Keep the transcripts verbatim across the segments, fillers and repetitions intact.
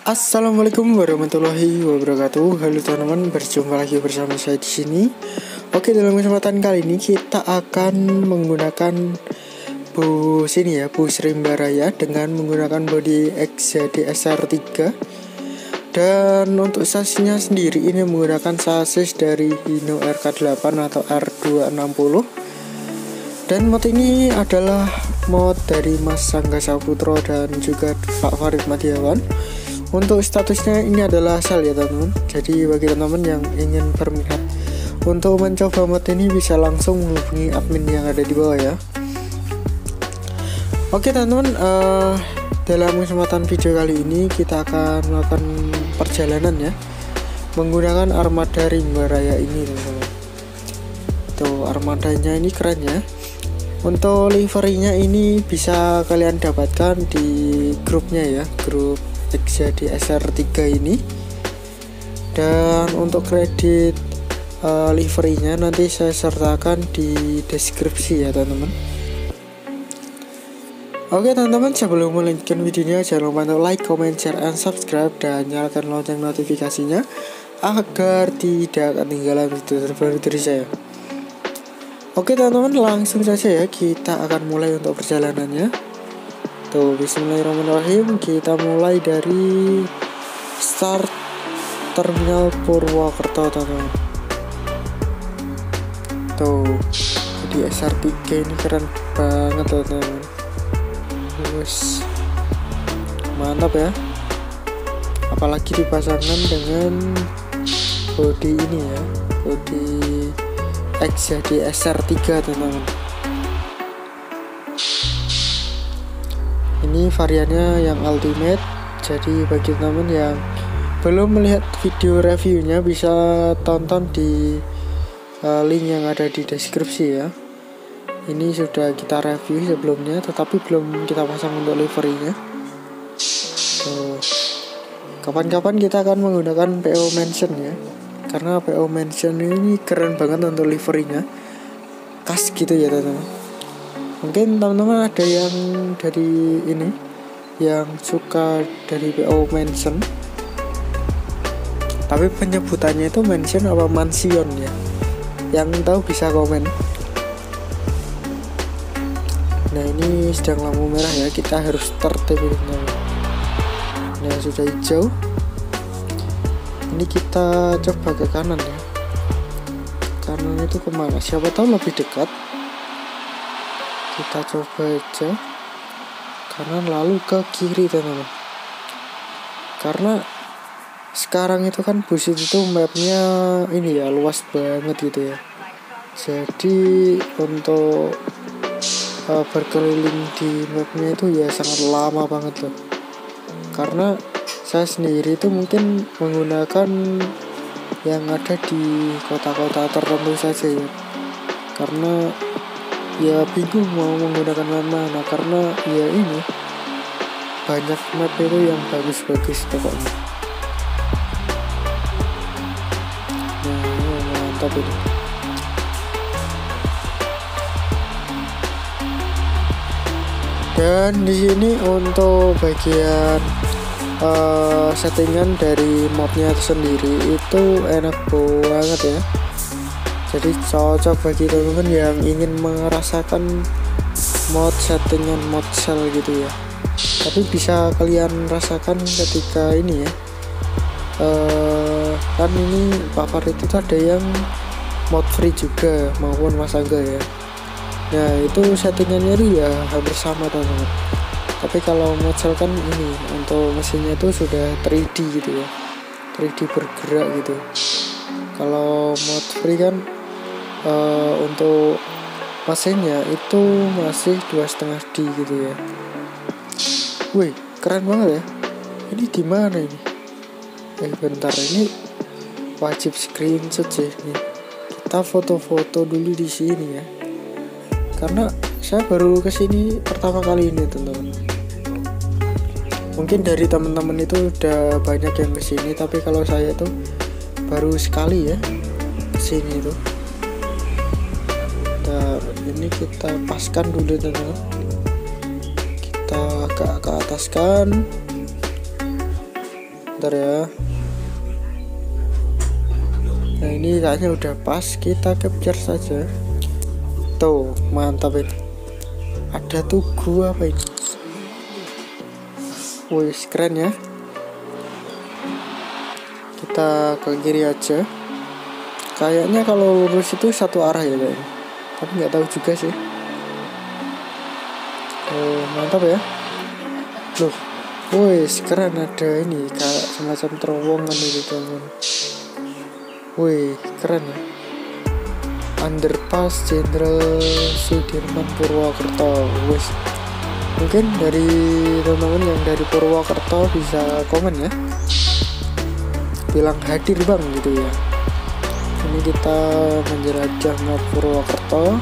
Assalamualaikum warahmatullahi wabarakatuh. Halo teman-teman, berjumpa lagi bersama saya di sini. Oke, dalam kesempatan kali ini kita akan menggunakan bus ini ya, bus rimba raya dengan menggunakan bodi X Z D S R tiga. Dan untuk sasisnya sendiri ini menggunakan sasis dari Hino R K delapan atau R dua enam nol. Dan mod ini adalah mod dari Mas Sangga Saputro dan juga Pak Farid Madiawan. Untuk statusnya ini adalah sel ya teman-teman. Jadi bagi teman-teman yang ingin berminat untuk mencoba mod ini bisa langsung menghubungi admin yang ada di bawah ya. Oke teman-teman, uh, dalam kesempatan video kali ini kita akan melakukan perjalanan ya menggunakan armada rimba raya ini teman-teman. Tuh, armadanya ini keren ya. Untuk liverinya ini bisa kalian dapatkan di grupnya ya, grup X Z D S R tiga ini. Dan untuk kredit uh, liverinya nanti saya sertakan di deskripsi ya teman-teman. Oke teman-teman, sebelum melanjutkan videonya jangan lupa untuk like, comment, share, and subscribe dan nyalakan lonceng notifikasinya agar tidak ketinggalan video terbaru dari saya. Oke teman-teman, langsung saja ya kita akan mulai untuk perjalanannya. Tuh, bismillahirrahmanirrahim, kita mulai dari start terminal Purwokerto teman-teman. Tuh, jadi S R tiga ini keren banget teman-teman. Wes, mantap ya. Apalagi dipasangkan dengan bodi ini ya, bodi X Z D S R tiga teman-teman. Ini variannya yang ultimate. Jadi bagi teman-teman yang belum melihat video reviewnya bisa tonton di uh, link yang ada di deskripsi ya. Ini sudah kita review sebelumnya, tetapi belum kita pasang untuk liverinya. So, kapan-kapan kita akan menggunakan P O Mansion ya, karena P O Mansion ini keren banget untuk liverinya, khas gitu ya teman-teman. Mungkin teman-teman ada yang dari ini yang suka dari P O Mansion, tapi penyebutannya itu Mansion apa Mansion ya. Yang tahu bisa komen. Nah ini sedang lampu merah ya, kita harus tertib teman-teman. Nah sudah hijau, ini kita coba ke kanan ya. Kanan itu kemana? Siapa tahu lebih dekat. Kita coba aja kanan lalu ke kiri teman-teman. Karena sekarang itu kan bus itu mapnya ini ya luas banget gitu ya. Jadi untuk uh, berkeliling di mapnya itu ya sangat lama banget tuh. Karena saya sendiri itu mungkin menggunakan yang ada di kota-kota tertentu saja ya. Karena ya bingung mau menggunakan mana, karena ya ini banyak map itu yang bagus-bagus pokoknya. Nah mantap ini. Dan di sini untuk bagian uh, settingan dari modnya itu sendiri itu enak banget ya. Jadi cocok bagi teman-teman yang ingin merasakan mod settingan mod cell gitu ya. Tapi bisa kalian rasakan ketika ini ya. Uh, kan ini Pak Farid itu ada yang mod free juga maupun Mas Angga ya. Nah itu settingannya itu ya hampir sama teman-teman. Tapi kalau mod cell kan ini untuk mesinnya itu sudah tiga D gitu ya, tiga D bergerak gitu. Kalau mod free kan Uh, untuk mesinnya itu masih dua setengah D gitu ya. Wih keren banget ya. Ini di mana ini? Eh bentar, ini wajib screenshot sih nih. Kita foto-foto dulu di sini ya. Karena saya baru kesini pertama kali ini teman-teman. Mungkin dari teman-teman itu udah banyak yang kesini, tapi kalau saya tuh baru sekali ya kesini tuh. Ini kita paskan dulu teman-teman, kita agak ke ataskan. bentar ya. Nah ini kayaknya udah pas, kita capture saja. Tuh mantap ini. Ada tugu apa ini? Wih keren ya. Kita ke kiri aja. Kayaknya kalau lurus itu satu arah ya kayaknya, tapi nggak tahu juga sih. Oh mantap ya. Loh, wih keren, ada ini kayak semacam terowongan itu teman. Wih keren ya. Underpass Jenderal Sudirman Purwokerto. Wih, mungkin dari teman-teman yang dari Purwokerto bisa komen ya, bilang hadir bang gitu ya. Ini kita menjelajah map Purwokerto,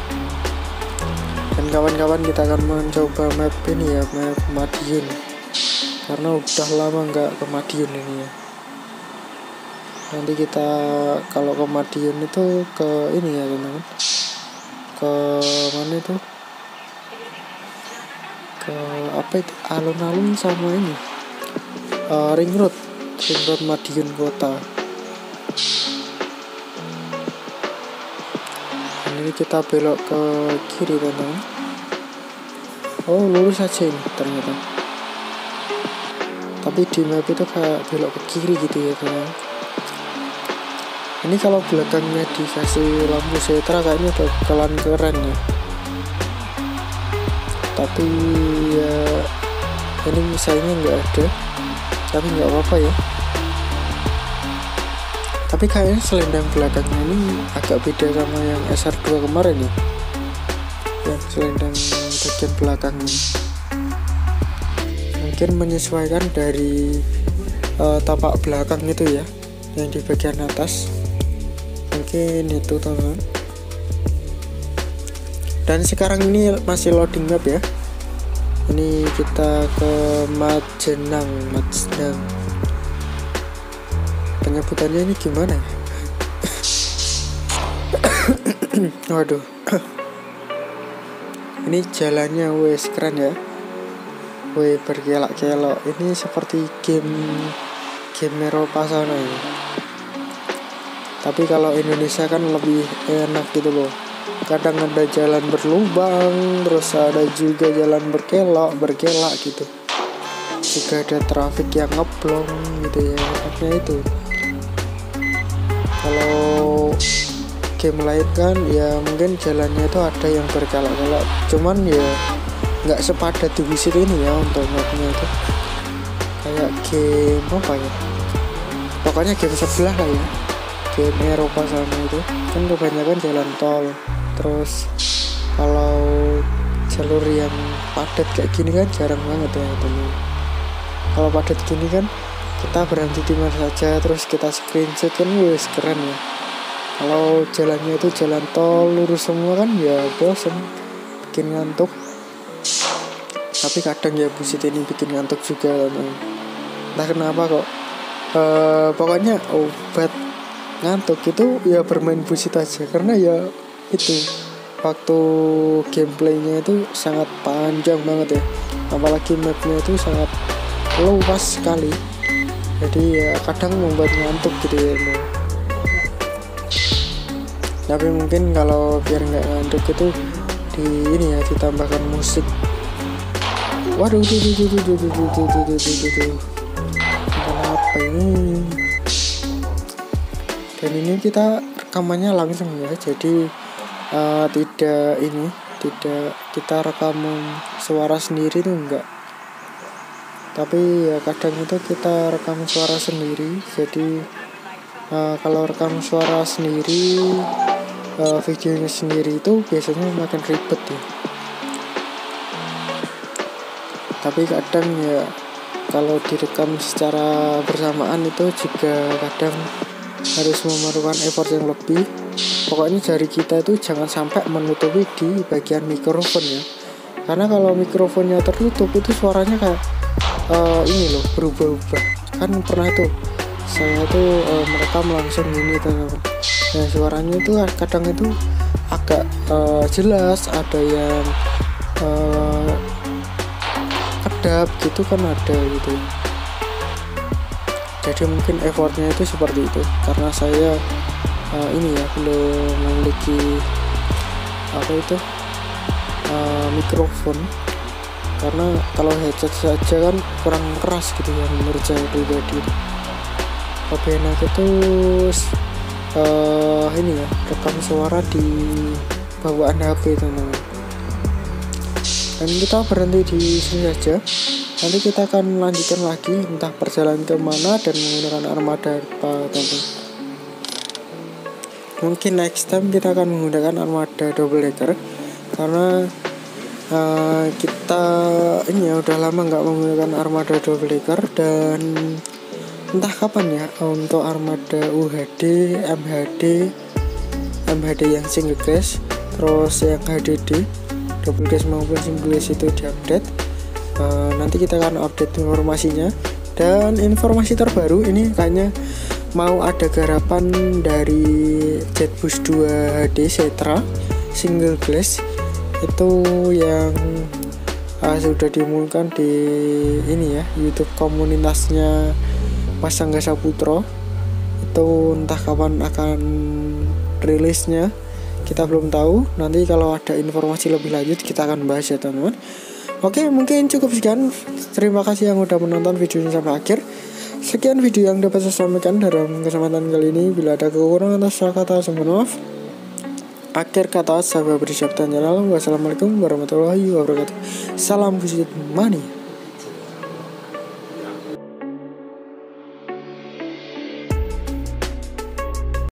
dan kawan-kawan kita akan mencoba map ini ya, map Madiun, karena udah lama nggak ke Madiun ini ya. Nanti kita kalau ke Madiun itu ke ini ya teman-teman, ke mana itu, ke apa itu, alun-alun sama ini uh, ring road ring road Madiun kota. Ini kita belok ke kiri teman-teman. Oh lurus aja ini ternyata, tapi di map itu kayak belok ke kiri gitu ya teman-teman. Ini kalau belakangnya dikasih lampu setra kayaknya bakalan keren ya, tapi ya ini misalnya nggak ada, tapi nggak apa-apa ya. Tapi kayaknya selendang belakangnya ini agak beda sama yang S R dua kemarin ya, yang selendang bagian belakangnya mungkin menyesuaikan dari uh, tapak belakang itu ya, yang di bagian atas mungkin itu teman. Dan sekarang ini masih loading map ya. Ini kita ke Majenang, Majenang. Penyebutannya ini gimana ya? Waduh. Ini jalannya wes keren ya. Wih berkelok-kelok. Ini seperti game game Eropa sana ya. Tapi kalau Indonesia kan lebih enak gitu loh. Kadang ada jalan berlubang, terus ada juga jalan berkelok, berkelak gitu. Juga ada trafik yang ngeblong gitu ya. Makanya itu. Kalau game lain kan ya mungkin jalannya itu ada yang berkelok-kelok. Cuman ya nggak sepadat di visit ini ya untuk mapnya itu. Kayak game apa ya? Pokoknya game sebelah lah ya. Game Eropa sana itu kan kebanyakan jalan tol. Terus kalau jalur yang padat kayak gini kan jarang banget ya teman. Kalau padat gini kan kita berhenti di mana saja, terus kita screenshot kan wes keren ya. Kalau jalannya itu jalan tol lurus semua kan ya bosen, bikin ngantuk. Tapi kadang ya busit ini bikin ngantuk juga teman. Entah kenapa kok. E, pokoknya obat ngantuk itu ya bermain busit aja, karena ya itu waktu gameplaynya itu sangat panjang banget ya, apalagi mapnya itu sangat luas sekali, jadi ya kadang membuat ngantuk gitu ya. Tapi mungkin kalau biar nggak ngantuk itu di ini ya ditambahkan musik. Waduh, tuh tuh tuh tuh tuh tuh tuh tuh tuh tuh tuh apa ini? Dan ini kita rekamannya langsung ya, jadi uh, tidak ini tidak kita rekaman suara sendiri tuh enggak, tapi ya kadang itu kita rekam suara sendiri. Jadi uh, kalau rekam suara sendiri, uh, videonya sendiri itu biasanya makin ribet ya. Tapi kadang ya kalau direkam secara bersamaan itu juga kadang harus memerlukan effort yang lebih. Pokoknya jari kita itu jangan sampai menutupi di bagian mikrofon ya, karena kalau mikrofonnya tertutup itu suaranya kayak uh, ini loh berubah-ubah. Kan pernah tuh saya tuh uh, merekam langsung ini teman-teman. Nah suaranya itu kadang itu agak uh, jelas, ada yang uh, kedap gitu kan ada gitu. jadi mungkin effortnya itu seperti itu, karena saya uh, ini ya belum memiliki apa itu uh, mikrofon, karena kalau headset saja kan kurang keras gitu ya menurut saya pribadi. Lebih enak itu uh, ini ya rekam suara di bawaan H P teman-teman. Dan kita berhenti di sini saja. Nanti kita akan lanjutkan lagi entah perjalanan kemana dan menggunakan armada apa teman-teman. Mungkin next time kita akan menggunakan armada double decker, karena uh, kita ini ya udah lama nggak menggunakan armada double decker, dan entah kapan ya untuk armada U H D, M H D, M H D yang single gas, terus yang H D D, double gas maupun single gas itu diupdate. Uh, nanti kita akan update informasinya. Dan informasi terbaru ini kayaknya mau ada garapan dari Jetbus dua H D Setra single glass itu yang uh, sudah diumumkan di ini ya YouTube komunitasnya Mas Angga Saputro. Itu entah kapan akan rilisnya, kita belum tahu. Nanti kalau ada informasi lebih lanjut kita akan bahas ya teman-teman. Oke, mungkin cukup sekian. Terima kasih yang udah menonton videonya sampai akhir. Sekian video yang dapat saya sampaikan dalam kesempatan kali ini. Bila ada kekurangan atau salah kata, saya mohon maaf. Akhir kata saya beri dan jalan. Wassalamualaikum warahmatullahi wabarakatuh. Salam Kusut Mania.